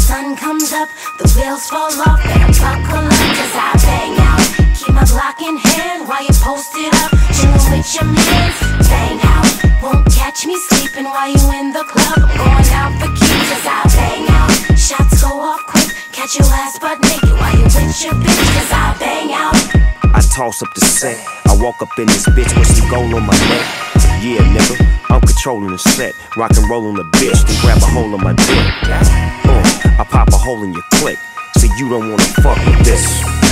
sun comes up, the wheels fall off. Better buckle up, cause I bang out. Keep my Glock in hand while you posted up, chillin' with your mans. Bang out, won't catch me sleeping while you in the club. I'm going out for keeps, cause I bang out. Shots go off quick, catch your ass butt naked while you with your bitch, cause I bang out. I toss up the set, I walk up in this bitch with some gold on my neck. Yeah, nigga, I'm controlling the set, rock and roll on the bitch, then grab a hold of my dick. I pop a hole in your click, so you don't wanna fuck with this.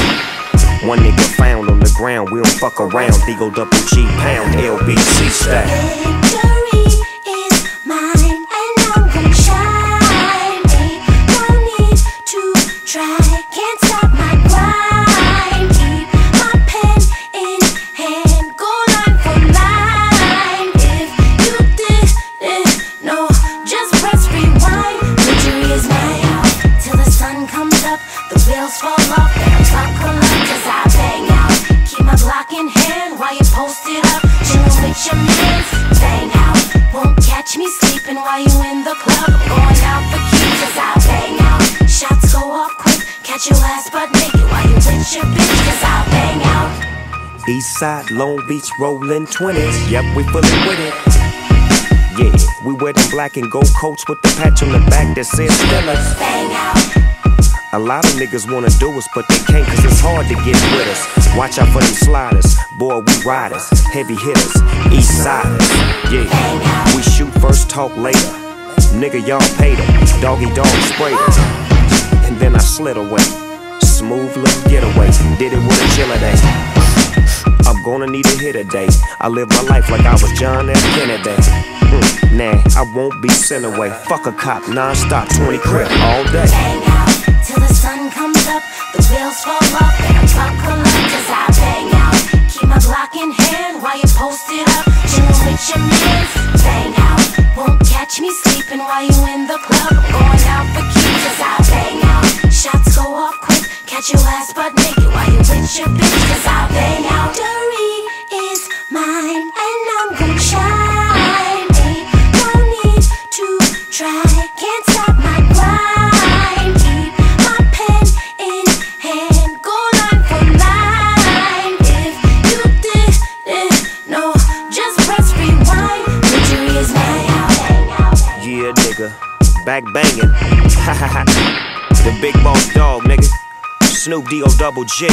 One nigga found on the ground, we don't fuck around. D-O-double-G pound, LBC stack. Victory is mine, and I'm gon' shine. Ain't no need to try, can't stop my grind. Keep my pen in hand, go line for line. If you didn't know, just press rewind. Victory is mine, till the sun comes up, the wheels fall off. Better buckle up, cause I bang out. Keep my Glock in hand while you posted up, chillin' with your mans. Bang out, won't catch me sleeping while you in the club. I'm going out for keeps, cause I bang out. Shots go off quick, catch your ass butt naked while you with your bitch, cause I bang out. Eastside, Long Beach, rollin' 20s. Yep, we fully with it. Yeah, we wear them black and gold coats with the patch on the back that says Stellas. Bang out. A lot of niggas wanna do us, but they can't cause it's hard to get with us. Watch out for them sliders, boy, we riders, heavy hitters, east siders. Yeah, we shoot first, talk later. Nigga, y'all paid them, doggy dog sprayed us. And then I slid away, smooth little getaway, did it with a chill day. I'm gonna need a hit a day. I live my life like I was John F. Kennedy. Nah, I won't be sent away. Fuck a cop, non-stop, 20 crib all day. Bang out, till the sun comes up, the wheels fall off. Better buckle up, cause I bang out. Keep my Glock in hand while you posted up, chillin' with your mans. Bang out, won't catch me sleeping while you in the club. I'm going out for keeps, cause I bang out. Shots go off quick, catch your ass butt naked while you with your bitch, cause I bang out. Victory is mine, and I'm gon' shine. Ain't no need to try, can't stop my grind. Keep my pen in hand, go line for line. If you didn't know, just press rewind. Victory is mine. Yeah, nigga, back banging. The big boss dog, nigga. Snoop D-O-double-G.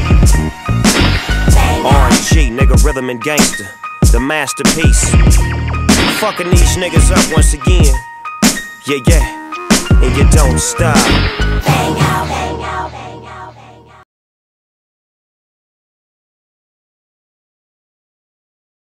R&G, nigga, rhythm and gangster. The masterpiece. Fucking these niggas up once again. Yeah, and you don't stop. Bang